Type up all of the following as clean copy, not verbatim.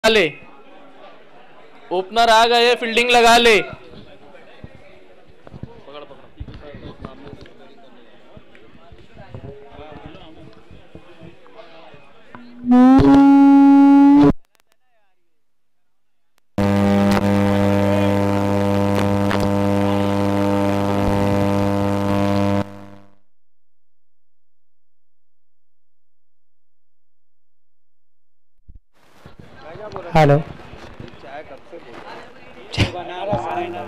ले, ओपनर आ गए, फील्डिंग लगा ले। हेलो। चाय कब से बोल बना रहा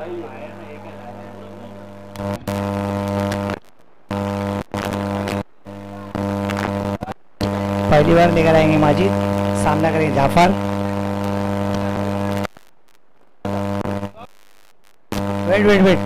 पहली बार लेकर आएंगे माजिद, सामना करेंगे Jafar. Wait wait wait.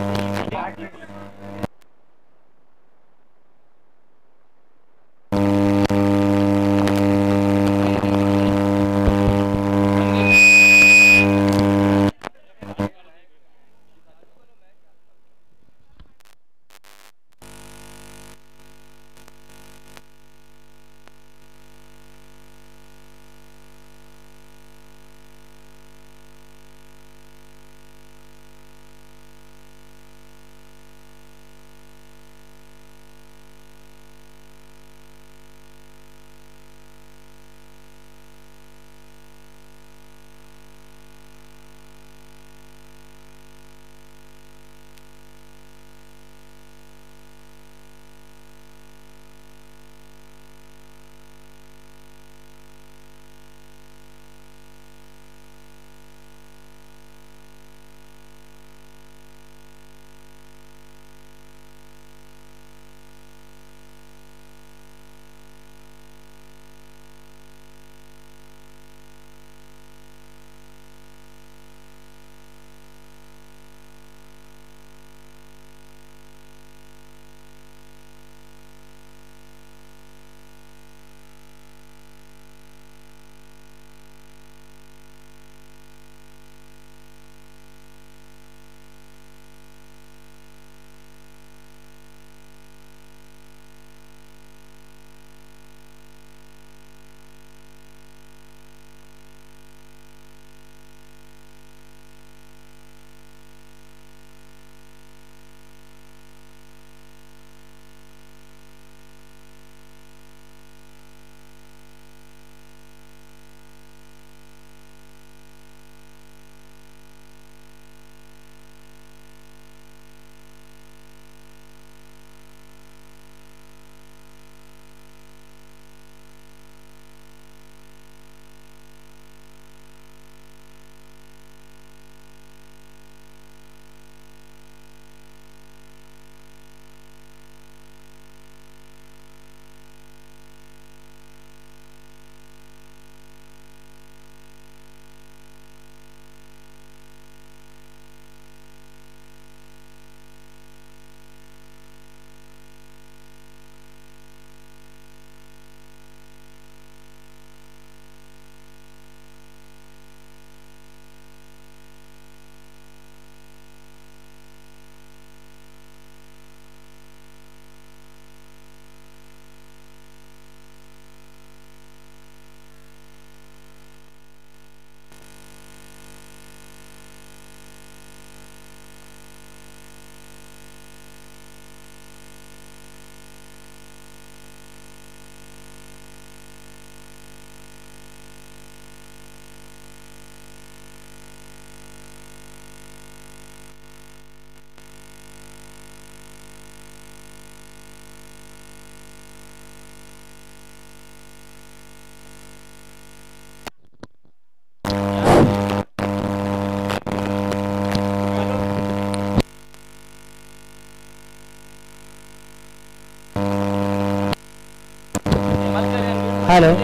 Hello.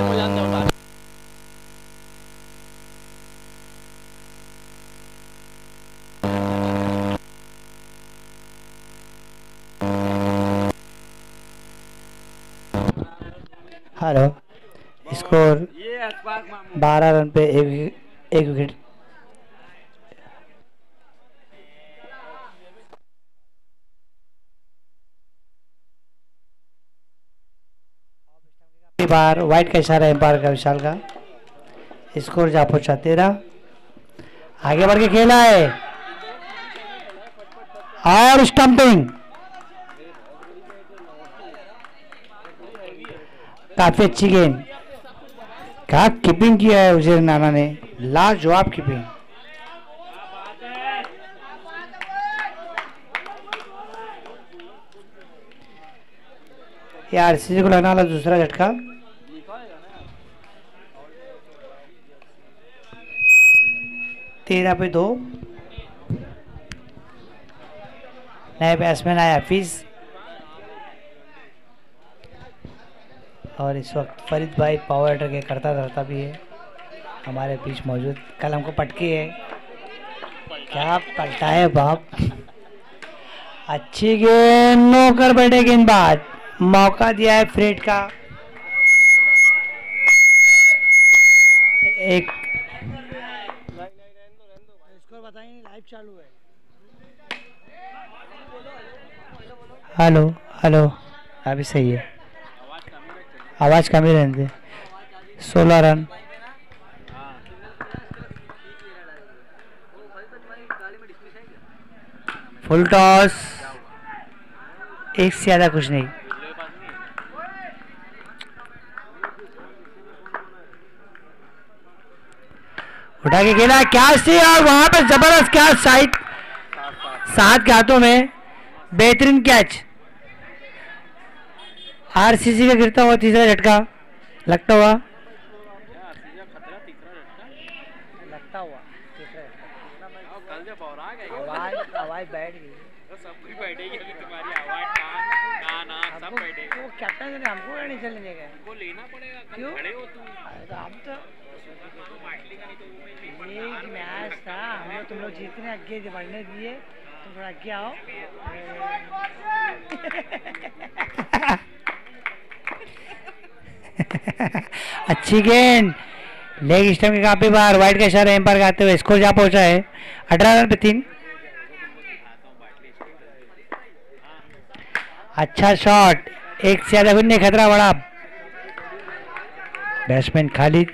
Hello. Score 12 run पे एक विकेट। बार वाइट का इशारा एम्पायर का, विशाल का। स्कोर जा पहुंचा 13। आगे बढ़ के खेला है और स्टंपिंग, काफी अच्छी गेंद। क्या कीपिंग किया है उजैर नाना ने, लाजवाब कीपिंग। ये आरसीबी को लगने वाला दूसरा झटका। 13 पे 2। नए बैट्समैन आए हफीज और इस वक्त फरीद भाई पावर हिटर के करता धरता भी है हमारे बीच मौजूद। कल हमको पटकी है, क्या पलटा है बाप। अच्छी गेंद, नौकर बैठे गेंदबाज, मौका दिया है फ्रेड का। एक इसको बताइए, लाइव चालू है। हेलो हेलो, अभी सही है, आवाज कम ही रहने दे। 16 रन। फुल टॉस, एक से ज्यादा कुछ नहीं। उठा के खेला कैच थी और वहां पे जबरदस्त कैच, साइड 7 के हाथों में, बेहतरीन कैच। आरसीसी का गिरता हुआ तीसरा झटका लगता हुआ आवाज बैठ गई, सब बैठेगी तुम्हारी आवाज ना सब बैठेगी। वो कैप्टन ने हमको नहीं चलने देगा, हमको लेना पड़ेगा। क्यों खड़े हो तुम? हम तो एक मैच था, हम तुम लोग जीतने आगे बढ़ने दिए, तुम थोड़ा आगे आओ। अच्छी गेंद, लेग स्टंप के काफी बार, वाइड का इशारा एम्पायर आते हुए स्कोर जा पहुंचा है 18 रन पे 3। अच्छा शॉट, एक से ज्यादा नहीं, खतरा बड़ा। बैट्समैन खालिद,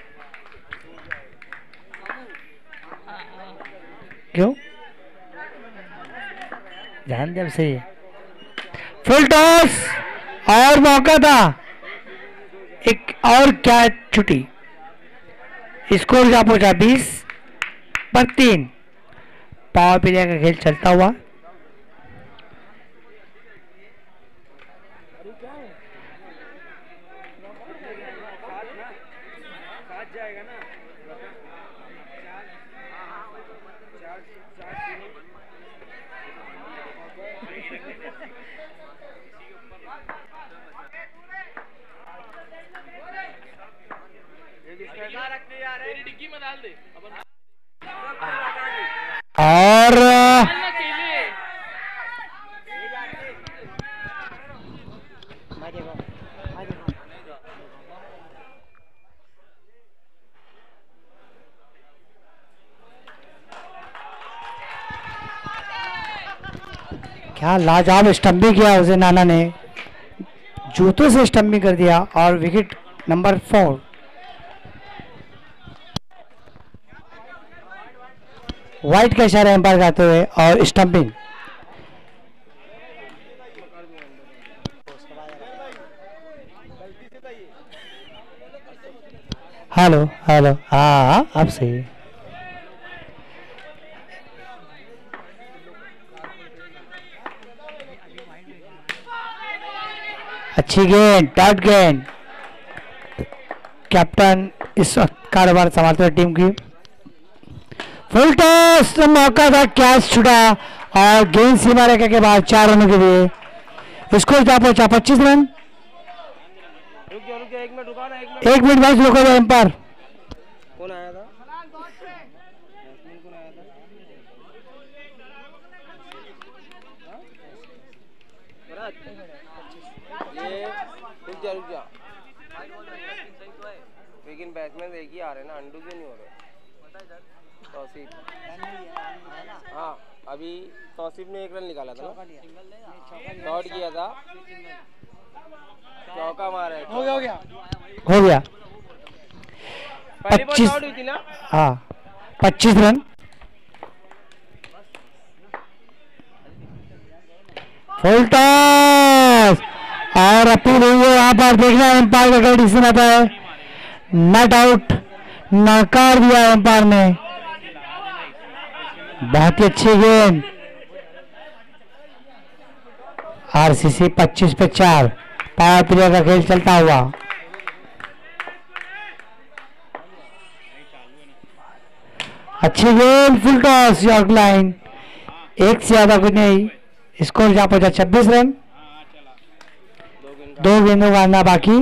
क्यों ध्यान दे, अब सही है। फुल टॉस और मौका था, एक और क्या छुट्टी। स्कोर जा पहुंचा 20 पर 3। पावर प्ले का खेल चलता हुआ। और क्या लाजवाब स्टंपिंग किया उसे नाना ने, जूतों से स्टंपिंग कर दिया और विकेट नंबर 4। वाइट का इशारा एम्पायर करते हुए और स्टंपिंग। हेलो हेलो, हाँ अब सही है। अच्छी गेंद, डॉट गेंद। कैप्टन इस वक्त कारोबार संभालते हुए टीम की। फुल टॉस, मौका था, कैच छुड़ा और गेंद सीमा रेखा के बाद 4 रनों के लिए स्कोर जा पहुंचा 25 रन। एक मिनट मैच रोको एम्पायर। कौन आया था? ये रुक जा लेकिन बैट्समैन एक ही आ रहे हैं ना, अंडू से नहीं हो रहे। तौसीफ, हाँ अभी तौसीफ ने 1 रन निकाला था ना, शॉट किया था, चौका मारा है। हो गया पहली बॉल 25 आउट हुई थी ना। हाँ 25 रन। फुल टॉस और अपील हुई है यहाँ पर, देखना एम्पायर का क्या डिसीजन आता है। नॉट आउट नकार दिया एम्पायर ने। बहुत ही अच्छी गेंद। आरसीसी 25 पे 4, पावर प्लेयर का खेल चलता हुआ। अच्छी गेंद, फुल टॉस, यॉर्क लाइन, एक से ज्यादा कुछ नहीं। स्कोर जहां पहुंचा 26 रन। 2 गेंदों का आना बाकी।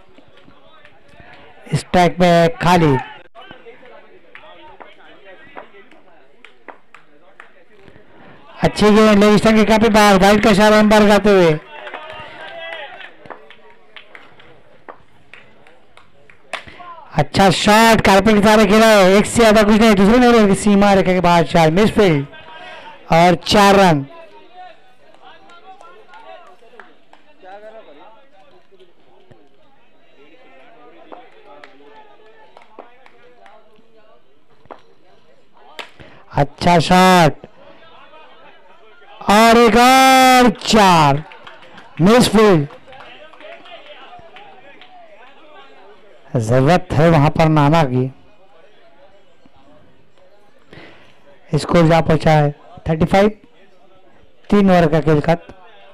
स्ट्राइक पे खाली। अच्छी गेंद लेग स्टंप के काफी बाहर, वाइड का इशारा एम्पायर करते हुए। अच्छा शॉट, कारपेट के सहारे खेला है, एक से ज्यादा कुछ नहीं। दूसरे नंबर की सीमा रेखा के बाहर 4, मिस फील्ड और 4 रन। अच्छा शॉट और एक और 4, मिस फील्ड। जरूरत है वहां पर नाना की। स्कोर जा पहुंचा है 35, 3 ओवर का खेल खत्म।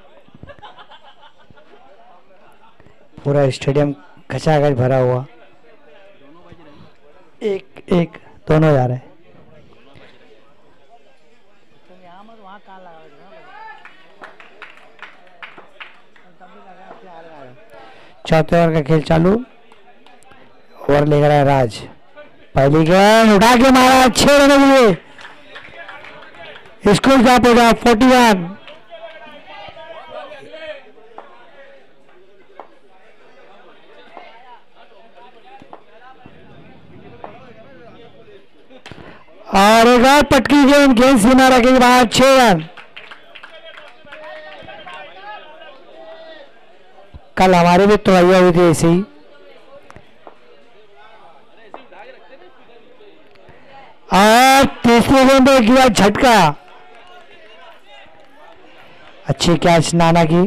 पूरा स्टेडियम खचाखच भरा हुआ, एक एक दोनों जा रहे हैं। चौथे ओवर का खेल चालू। ओवर ले रहा है राज। पहली गेंद उठा के मारा, 6 रन लिए। स्कोर जा पहुंचा 41। और एक और पटकी गेंद, गेंद सीमा रखे के बाद 6 रन। कल हमारे भी तोड़िया हुई थी ऐसे ही। और तीसरी गेंद पे किया झटका। अच्छी कैच नाना की।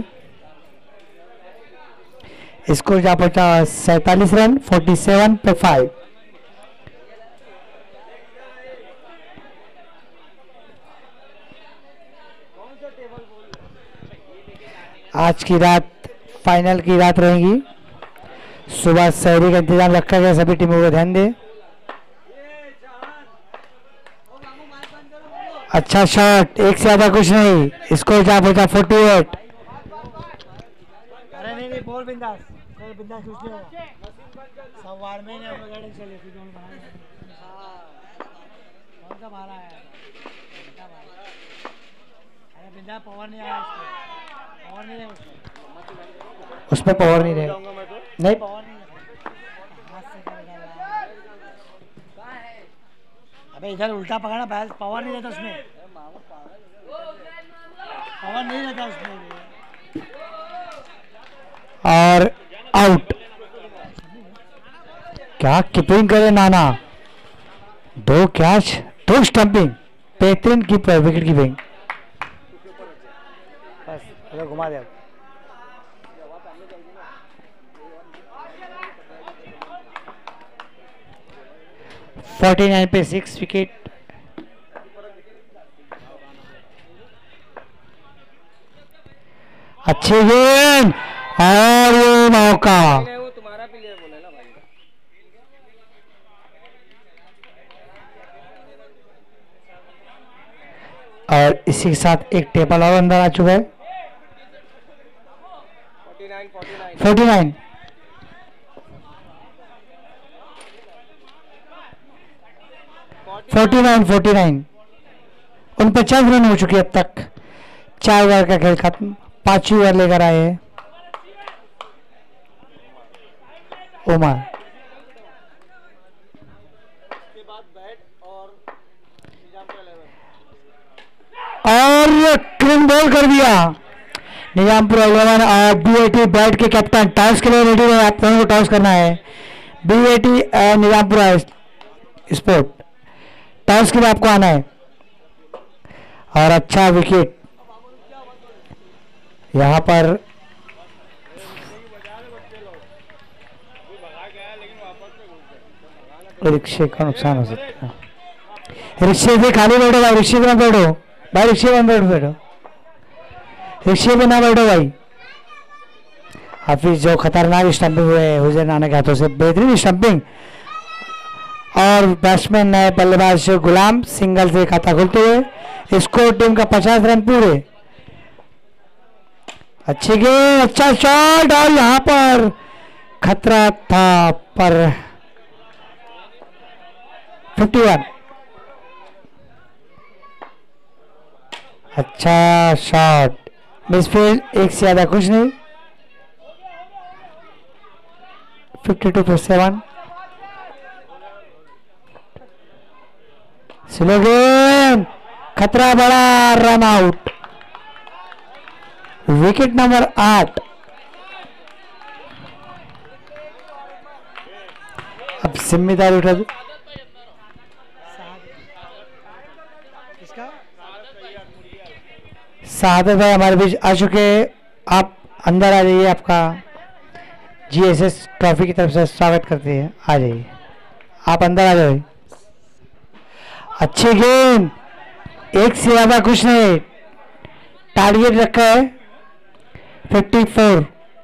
स्कोर जा पहुंचा 47 रन, 47 पे 5। आज की रात फाइनल की रात रहेगी। सुबह शहरी का इंतजाम रखा गया, सभी टीमों को ध्यान दे। अच्छा शॉट, एक से ज्यादा कुछ नहीं। स्कोर जा पहुंचा 48। अरे नहीं बोल बिंदास, कोई बिंदास कुछ नहीं होगा। सवार में नहीं हम गाड़ी चले फिर जोन बनाए। कौन सा मारा है? अरे बिंदास पावर नहीं आया इसको, पावर नहीं है उसमें पावर नहीं रहेगा। नहीं पावर नहीं है। हाथ से कर डाला। अबे इधर उल्टा पकड़ना, बैल पावर नहीं रहता उसमें, पावर नहीं रहता उसमें। और आउट। क्या कीपिंग करे नाना, 2 कैच 2 स्टंपिंग, बेहतरीन कीपर, विकेट कीपिंग। बस घुमा दे। 49 पे 6 विकेट। अच्छी गेंद और ये मौका। वो तुम्हारा प्लेयर बोले ना भाई। और इसी के साथ एक टेबल और अंदर आ चुका है। 49 49 49 रन हो चुके अब तक। 4 ओवर का खेल खत्म, 5वीं ओवर लेकर आए हैं उमर। और क्लीन बॉल कर दिया निजामपुर 11 और BAT बैट के कैप्टन टॉस के लिए रेडी है। आप दोनों को टॉस करना है। BAT Nizampura sport. टॉस के लिए आपको आना है और अच्छा विकेट यहाँ पर रिक्शे का नुकसान हो सकता है। रिक्शे से खाली बैठो भाई, रिक्शे पे ना बैठो भाई, रिक्शे पे बैठो, रिक्शे पे ना बैठो भाई। हाफिज जो खतरनाक स्टंपिंग हुए हुसैन राना के हाथों से, बेहतरीन स्टंपिंग। और बैट्समैन है बल्लेबाज गुलाम, सिंगल से खाता खोलते हुए। स्कोर टीम का 50 रन पूरे। अच्छी गेंद, अच्छा शॉट और यहाँ पर खतरा था पर 51। अच्छा शॉट, मिसफील्ड, एक से ज्यादा कुछ नहीं। 52 for 7। स्लो गेम, खतरा बड़ा, रन आउट। Wicket number 8। अब जिम्मेदारी उठा सादत भाई हमारे बीच आ चुके। आप अंदर आ जाइए, आपका GSS ट्रॉफी की तरफ से स्वागत करते हैं। आ जाइए, आप अंदर आ जाइए। अच्छी गेंद, एक से ज्यादा कुछ नहीं। टारगेट रखा है 54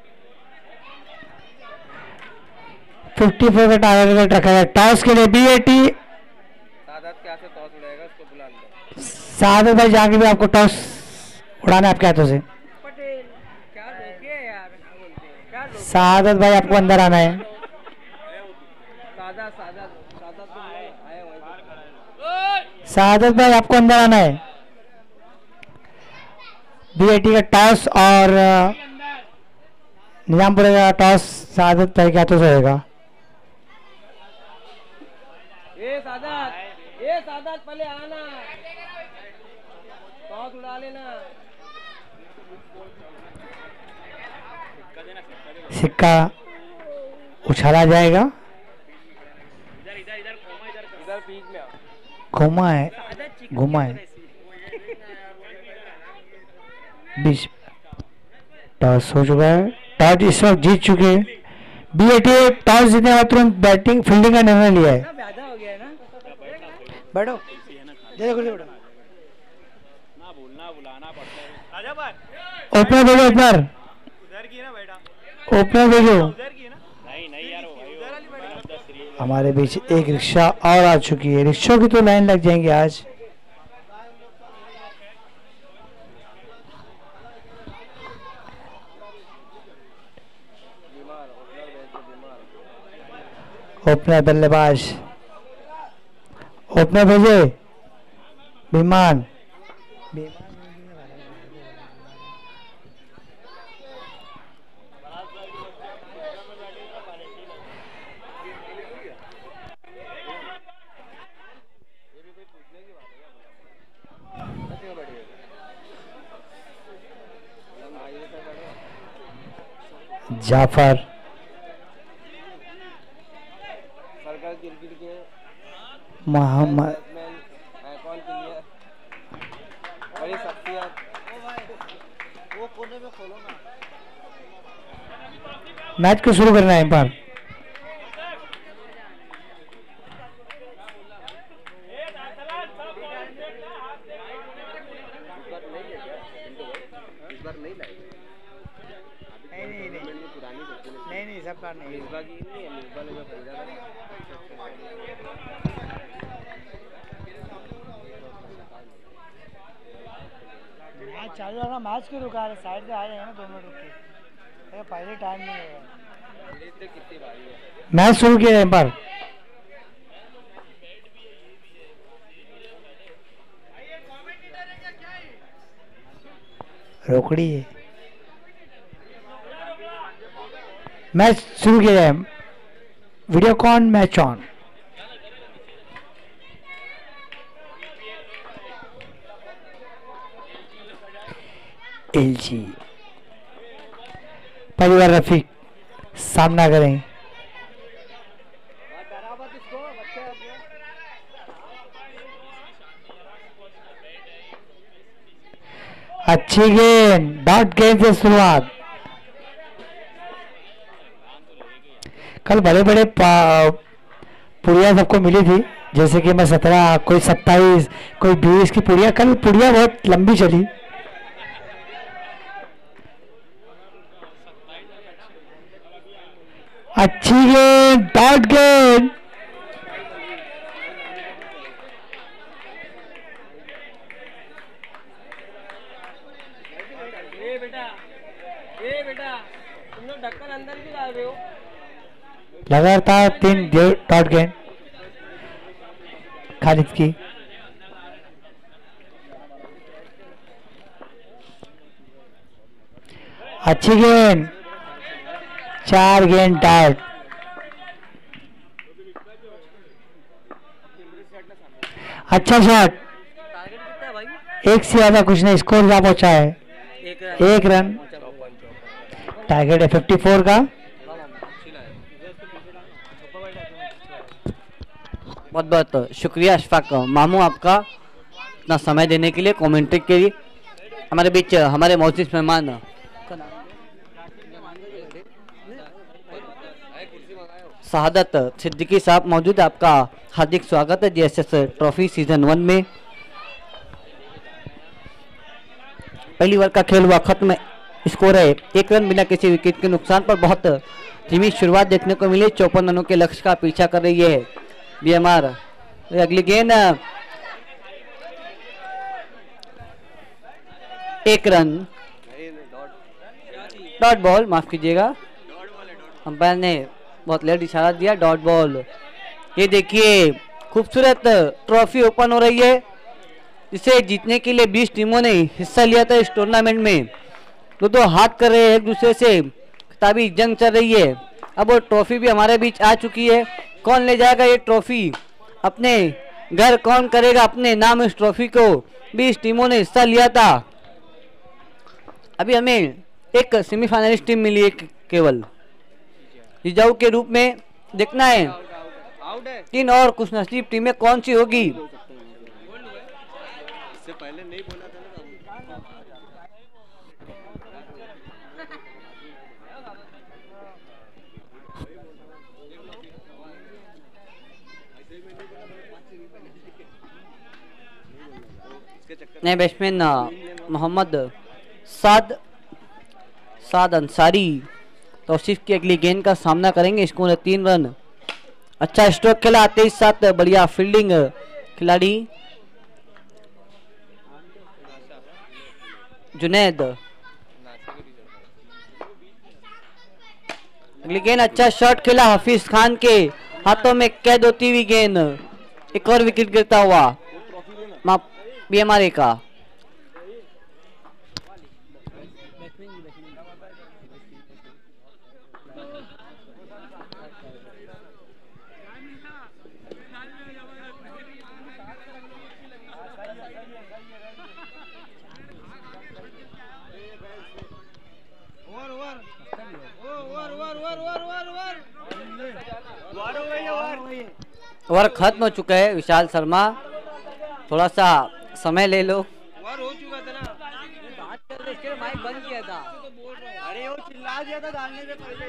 का टारगेट रखा है। टॉस के लिए BAT। सादत क्या से टॉस उड़ेगा, उसको बुला लो। सादत भाई जाके भी आपको टॉस उड़ाना है आपके हाथों से। क्या रोके यार, क्या रोके? सादत भाई आपको अंदर आना है। सादा सादा सादा तो आए वहीं सादत भाई आपको अंदर आना है। BAT का टॉस और निजामपुर का टॉस सादत भाई के हाथों से होगा। ये सादत पहले आना, टॉस उड़ा लेना। सिक्का उछाला जाएगा। इधर बीच में घुमा है, घुमा है बीच। टॉस हो चुका है, टॉस इस वक्त जीत चुके हैं। BAT टॉस जीतने के बाद तुरंत बैटिंग फील्डिंग का निर्णय लिया है। बैठो, ओपनर भेजो, ओपनर भेजो। हमारे बीच एक रिक्शा और आ चुकी है। रिक्शों की तो लाइन लग जाएंगे आज। ओपनर बल्लेबाज, ओपनर भेजे विमान। जाफर, सर्कल क्रिकेट के मोहम्मद, आइकॉन प्लेयर, बड़ी शख्सियत। वो कोने में खोलो ना। मैच को शुरू करना है एक बार। नहीं सब बार नहीं, मिसबा की नहीं है, मिसबा ने जो खरीदा था। मैच चालू है ना, मैच क्यों रुका है? साइड से आ जाएंगे ना, 2 मिनट रुक के। पहले टाइम नहीं होगा। देखते कितनी बारी है। मैच शुरू किया एक बार। रोकड़ी है, मैच शुरू किया जाए। Videocon match on. LG परिवार रफीक सामना करें। अच्छी गेंद, डॉट गेंद से शुरुआत। कल बड़े बड़े पुड़िया सबको मिली थी, जैसे कि मैं 17, कोई 27, कोई 20 की पुड़िया। कल पुड़िया बहुत लंबी चली। अच्छी गेंद, डॉट गेंद। बेटा तुम लोग ढक्कन अंदर भी डाल रहे हो। लगातार 3 डॉट गेंद खालिद की। अच्छी गेंद, 4 गेंद डॉट। अच्छा शॉट, टारगेट कितना है भाई? एक से ज्यादा कुछ नहीं, स्कोर जा पहुंचा है 1 रन। टारगेट है 54 का। बहुत बहुत शुक्रिया अशफाक मामू आपका इतना समय देने के लिए, कमेंट्री के लिए। हमारे बीच हमारे मौजूद मेहमान शहादत सिद्दीकी साहब मौजूद है। आपका हार्दिक स्वागत है जीएसएस ट्रॉफी सीजन 1 में। पहली ओवर का खेल हुआ खत्म, स्कोर है 1 रन बिना किसी विकेट के नुकसान पर। बहुत धीमी शुरुआत देखने को मिली, 54 रनों के लक्ष्य का पीछा कर रही है बीएमआर। अगली गेंद 1 रन, डॉट बॉल, माफ कीजिएगा अंपायर ने बहुत लेट इशारा दिया, डॉट बॉल। ये देखिए खूबसूरत ट्रॉफी ओपन हो रही है, इसे जीतने के लिए 20 टीमों ने हिस्सा लिया था इस टूर्नामेंट में। दो हाथ कर रहे हैं एक दूसरे से, खिताबी जंग चल रही है। अब वो ट्रॉफी भी हमारे बीच आ चुकी है। कौन ले जाएगा ये ट्रॉफी अपने घर, कौन करेगा अपने नाम इस ट्रॉफी को? 20 टीमों ने हिस्सा लिया था। अभी हमें एक सेमीफाइनलिस्ट टीम मिली है केवल, रिजर्व के रूप में। देखना है 3 और कुछ नसीब टीमें कौन सी होगी। पहले नहीं बोला था ना। नए बैट्समैन मोहम्मद साद अंसारी तौसीफ की अगली गेंद का सामना करेंगे। स्कोर है 3 रन। अच्छा स्ट्रोक खेला, 23-7, बढ़िया फील्डिंग खिलाड़ी जुनैद। अगली गेंद, अच्छा शॉट खेला, हाफिज खान के हाथों में कैद होती हुई गेंद। एक और विकेट गिरता हुआ बीएमआरए का। ओवर खत्म हो चुका है विशाल शर्मा, थोड़ा सा समय ले लो। ओवर हो चुका था ना, बात कर रहे इसके माइक बंद किया था। अरे वो चिल्ला दिया था डालने से पहले।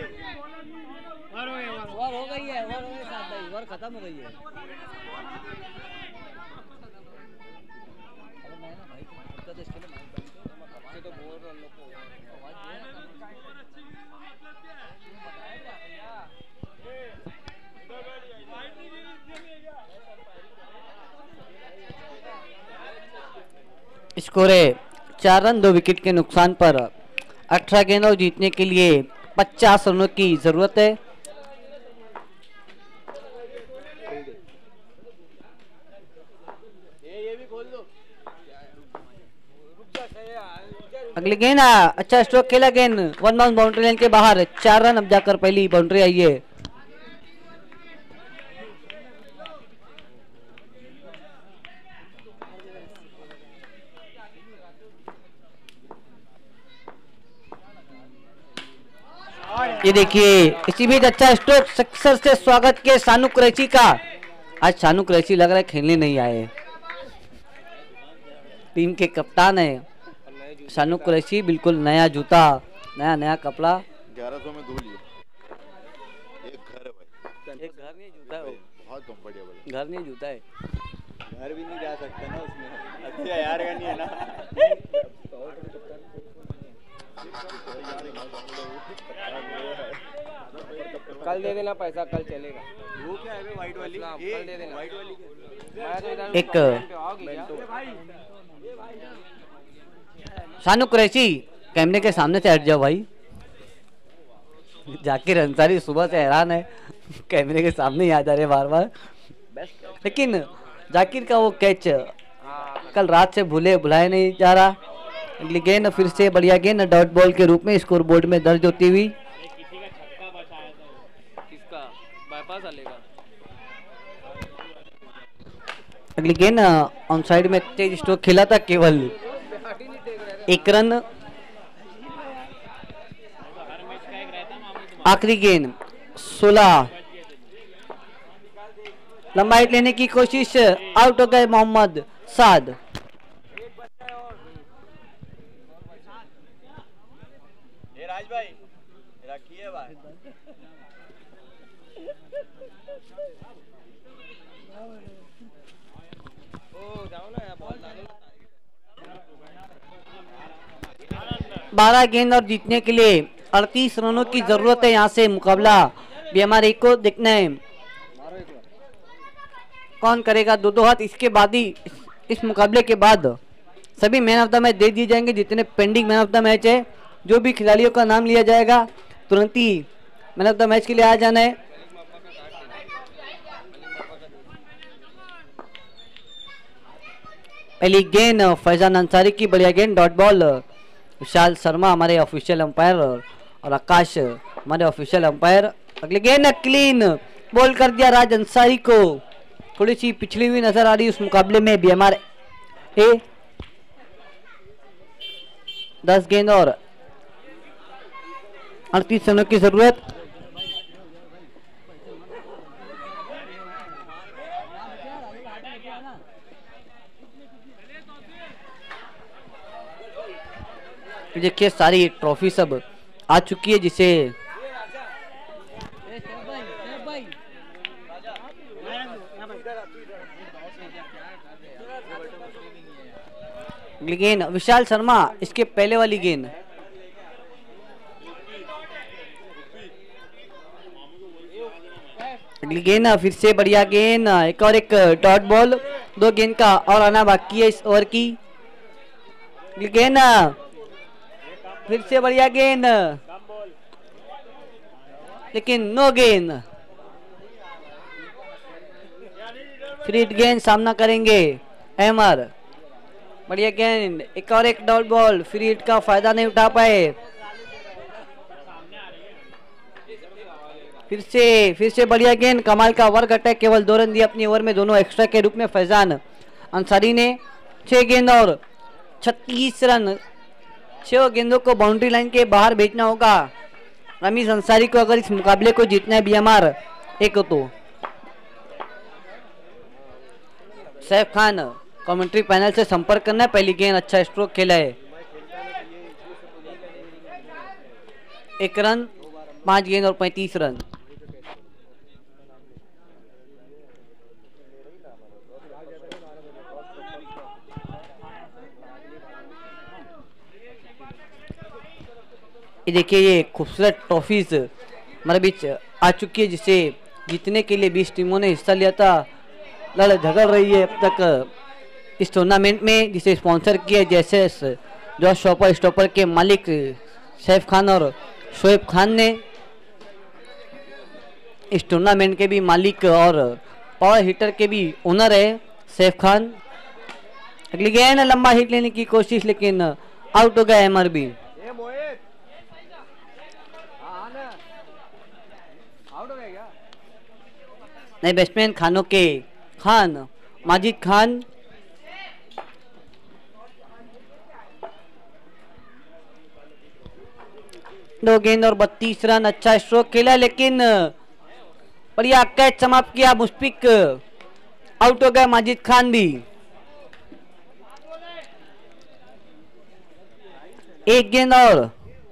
ओवर हो गई है, ओवर हो गई साथ भाई, ओवर खत्म हो गई है। स्कोर है 4 रन 2 विकेट के नुकसान पर। 18 गेंदों जीतने के लिए 50 रनों की जरूरत है। अगली गेंद, अच्छा स्ट्रोक खेला, गेंद 1 बाउंस बाउंड्री लाइन के बाहर। 4 रन, अब जाकर पहली बाउंड्री आई है। ये देखिए इसी बीच अच्छा स्ट्रोक सक्सेस से स्वागत किया शानू कुरैशी का। आज शानू कुरैशी लग रहा है खेलने नहीं आए, टीम के कप्तान है। शानू कुरैशी बिल्कुल नया जूता, नया कपड़ा। 1100 में धो लिए। एक घर है भाई, एक घर नहीं जूता है वो, बहुत कंफर्टेबल है। घर नहीं जूता है। घर भी नहीं जा सकते ना उसमें, 80,000 का नहीं है ना। कल दे देना पैसा, कल चलेगा। वो क्या है वाइट वाली? कल दे देना। वाइट वाली एक शानू कुरैशी कैमरे के सामने से हट जाओ भाई। जाकिर अंसारी सुबह से हैरान है, कैमरे के सामने ही आ जा रहे बार बार। लेकिन जाकिर का वो कैच कल रात से भुलाया नहीं जा रहा। अगली गेंद फिर से बढ़िया गेंद डॉट बॉल के रूप में स्कोर बोर्ड में दर्ज होती हुई। किसका बाईपास चलेगा। अगली गेंद ऑन साइड में तेज स्ट्रोक खेला था, केवल 1 रन। आखिरी गेंद 16, लंबा हिट लेने की कोशिश, आउट हो गए मोहम्मद साद। राज भाई रखिए भाई। जाओ ना यार, बॉल डालो। 12 गेंद और जीतने के लिए 38 रनों की जरूरत है। यहाँ से मुकाबला बीएमआर को देखना है कौन करेगा 2-2 हाथ। इसके बाद ही इस मुकाबले के बाद सभी मैन ऑफ द मैच दे दिए जाएंगे। जितने pending man of the match है, जो भी खिलाड़ियों का नाम लिया जाएगा तुरंत ही मैन ऑफ द मैच के लिए आ जाना है। पहली गेंद फैजान अंसारी की, बढ़िया गेंद डॉट बॉल। विशाल शर्मा हमारे ऑफिशियल अंपायर और आकाश हमारे ऑफिशियल अंपायर। अगली गेंद क्लीन बॉल कर दिया राज अंसारी को, थोड़ी सी पिछली हुई नजर आ रही उस मुकाबले में बीएमआर ए। 10 गेंद और 38 रनों की जरूरत। देखिए सारी ट्रॉफी सब आ चुकी है, जिसे गेंद विशाल शर्मा, इसके पहले वाली गेंद अगली गेंद फिर से बढ़िया गेंद, एक और एक डॉट बॉल। 2 गेंद का और आना बाकी है इस ओवर की। अगली गेंद फिर से बढ़िया गेंद, लेकिन नो गेंद। फ्री गेंद सामना करेंगे अहमद। बढ़िया गेंद, एक और एक डॉट बॉल, फ्री हिट का फायदा नहीं उठा पाए। फिर से बढ़िया गेंद, कमाल का वर्क अटैक, केवल 2 रन दिए अपनी ओवर में, दोनों एक्स्ट्रा के रूप में फैजान अंसारी ने। 6 गेंद और 36 रन। 6 गेंदों को बाउंड्री लाइन के बाहर भेजना होगा रमीज अंसारी को अगर इस मुकाबले को जीतना है बीएमआर एक। तो सैफ खान कमेंट्री पैनल से संपर्क करना है। पहली गेंद अच्छा स्ट्रोक खेला है, 1 रन, 5 गेंद और 35 रन। ये देखिए ये खूबसूरत ट्रॉफीज हमारे बीच आ चुकी है, जिसे जीतने के लिए 20 टीमों ने हिस्सा लिया था। लड़ झगड़ रही है अब तक इस टूर्नामेंट में, जिसे स्पॉन्सर किया जैसे जो स्टॉपर के मालिक सैफ खान और शोएब खान ने। इस टूर्नामेंट के भी मालिक और पावर हिटर के भी ओनर है सैफ खान। अगली गेंद लंबा हिट लेने की कोशिश, लेकिन आउट हो गया एमआरबी। नए बैट्समैन खानों के खान माजिद खान। दो गेंद और 32 रन, अच्छा स्ट्रोक खेला, लेकिन बढ़िया कैच समाप्त किया मुश्फिक। आउट हो गया माजिद खान भी। एक गेंद और।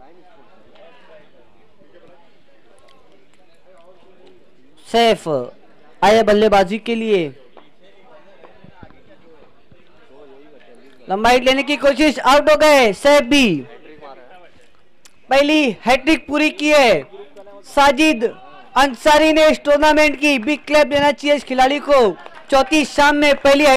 सैफ आए बल्लेबाजी के लिए, लंबाई लेने की कोशिश, आउट हो गए। सैफ भी पहली हैट्रिक पूरी की है। साजिद अंसारी ने इस टूर्नामेंट की बिग क्लैप देना चाहिए इस खिलाड़ी को। चौथी शाम में पहली